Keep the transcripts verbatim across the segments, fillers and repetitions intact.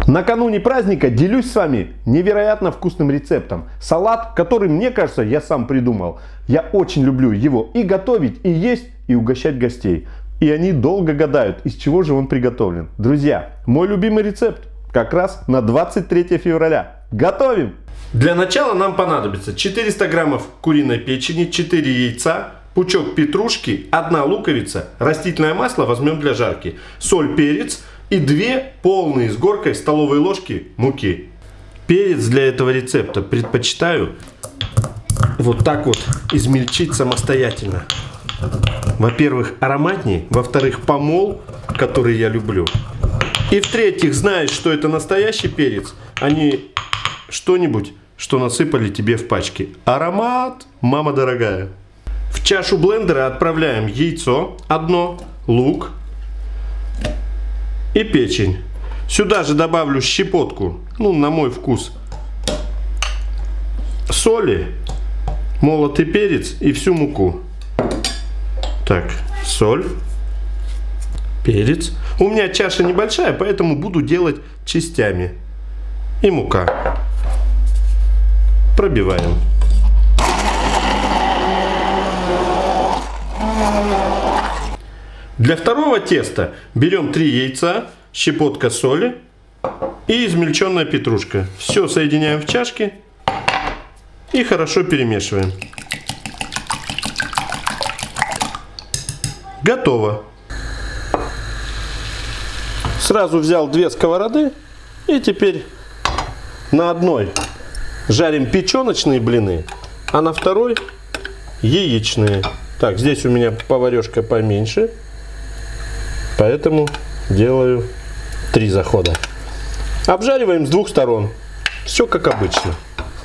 Накануне праздника делюсь с вами невероятно вкусным рецептом. Салат, который, мне кажется, я сам придумал. Я очень люблю его и готовить, и есть, и угощать гостей. И они долго гадают, из чего же он приготовлен. Друзья, мой любимый рецепт как раз на двадцать третье февраля. Готовим! Для начала нам понадобится четыреста граммов куриной печени, четыре яйца, пучок петрушки, одна луковица, растительное масло возьмем для жарки, соль, перец и две полные с горкой столовые ложки муки. Перец для этого рецепта предпочитаю вот так вот измельчить самостоятельно. Во-первых, ароматней, во-вторых, помол, который я люблю. И в-третьих, знаешь, что это настоящий перец, а не что-нибудь, что насыпали тебе в пачке. Аромат, мама дорогая. В чашу блендера отправляем яйцо одно, лук и печень. Сюда же добавлю щепотку, ну на мой вкус, соли, молотый перец и всю муку. Так, соль, перец. У меня чаша небольшая, поэтому буду делать частями. И мука. Пробиваем. Для второго теста берем три яйца, щепотка соли и измельченная петрушка. Все соединяем в чашке и хорошо перемешиваем. Готово. Сразу взял две сковороды и теперь на одной жарим печеночные блины, а на второй яичные. Так, здесь у меня поварешка поменьше, поэтому делаю три захода. Обжариваем с двух сторон. Все как обычно.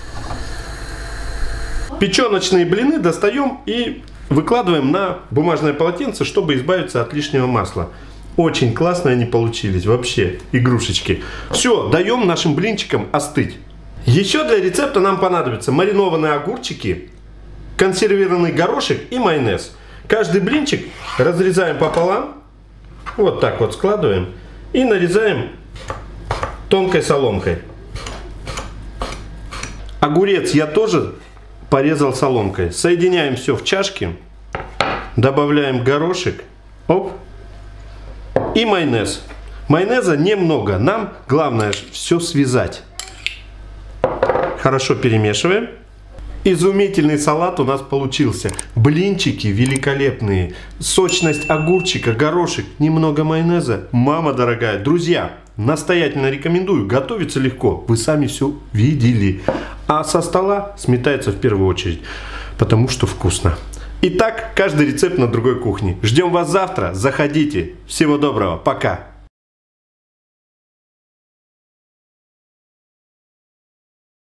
Печеночные блины достаем и выкладываем на бумажное полотенце, чтобы избавиться от лишнего масла. Очень классно они получились, вообще игрушечки. Все, даем нашим блинчикам остыть. Еще для рецепта нам понадобятся маринованные огурчики, консервированный горошек и майонез. Каждый блинчик разрезаем пополам, вот так вот складываем и нарезаем тонкой соломкой. Огурец я тоже порезал соломкой. Соединяем все в чашке, добавляем горошек, оп, и майонез. Майонеза немного, нам главное все связать. Хорошо перемешиваем. Изумительный салат у нас получился. Блинчики великолепные. Сочность огурчика, горошек, немного майонеза. Мама дорогая, друзья, настоятельно рекомендую. Готовится легко. Вы сами все видели. А со стола сметается в первую очередь, потому что вкусно. Итак, каждый рецепт на другой кухне. Ждем вас завтра. Заходите. Всего доброго. Пока.